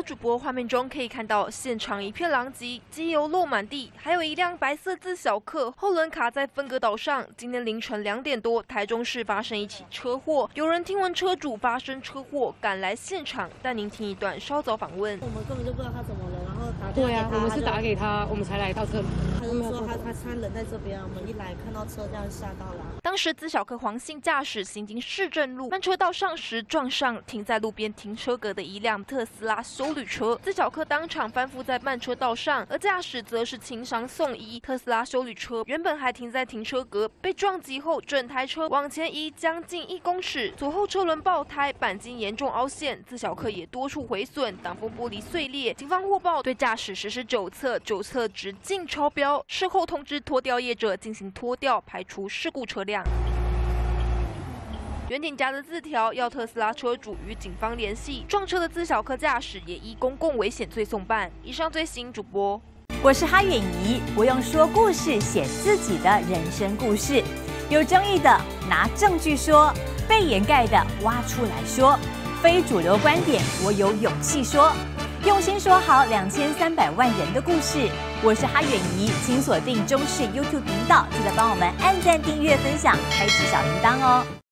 主播画面中可以看到，现场一片狼藉，机油落满地，还有一辆白色自小客后轮卡在分隔岛上。今天凌晨2点多，台中市发生一起车祸，有人听闻车主发生车祸，赶来现场。但您听一段稍早访问， 我们根本就不知道他怎么了，然后打电话对给他， 我们是打给他，我们才来到这里。 他就说他人在这边，我们一来看到车这样吓到了。 当时自小客黄姓驾驶行经市政路慢车道上时，撞上停在路边停车格的一辆特斯拉休旅车，自小客当场翻覆在慢车道上，而驾驶则是轻伤送医。特斯拉休旅车原本还停在停车格，被撞击后，整台车往前移将近1公尺，左后车轮爆胎，钣金严重凹陷，自小客也多处毁损，挡风玻璃碎裂。警方获报对驾驶实施酒测值净超标，事后通知拖吊业者进行拖吊，排除事故车辆。远景夹着字条，要特斯拉车主与警方联系。撞车的自小客驾驶也依公共危险罪送办。以上最新主播， 我是哈远怡，我用说故事写自己的人生故事，有争议的拿证据说，被掩盖的挖出来说，非主流观点我有勇气说，用心说好2300万人的故事。我是哈远怡，请锁定中视 YouTube 频道，记得帮我们按赞、订阅、分享，开启小铃铛哦。